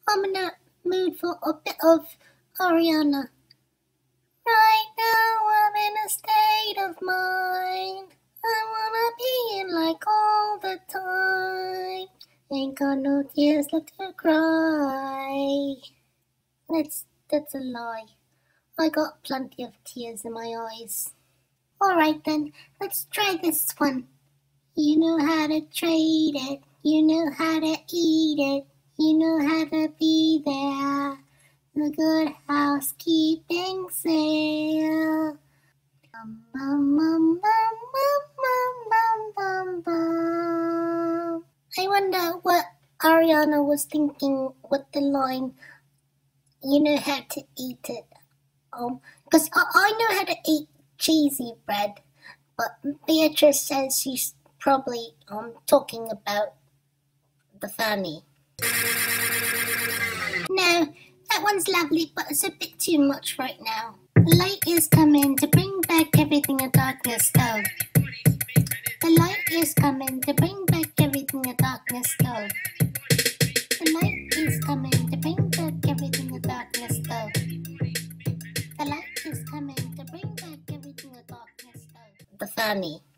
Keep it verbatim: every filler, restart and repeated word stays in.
I'm in a mood for a bit of Ariana. Right now I'm in a state of mind. I wanna be in like all the time. Ain't got no tears left to cry. That's that's a lie. I got plenty of tears in my eyes. Alright then, let's try this one. You know how to trade it, you know how to eat it, you know how to be there. The good housekeeping sale. Bum, bum, bum, bum, bum, bum, bum, bum. I wonder what Ariana was thinking with the line, you know how to eat it. Um, because I, I know how to eat cheesy bread, but Beatrice says she's probably um talking about the fanny. No, that one's lovely, but it's a bit too much right now. The light is coming to bring back everything the darkness stole. The light is coming to bring back everything the darkness stole. The light is coming to bring back everything the darkness stole. The light is coming to bring back everything the darkness stole. The fanny.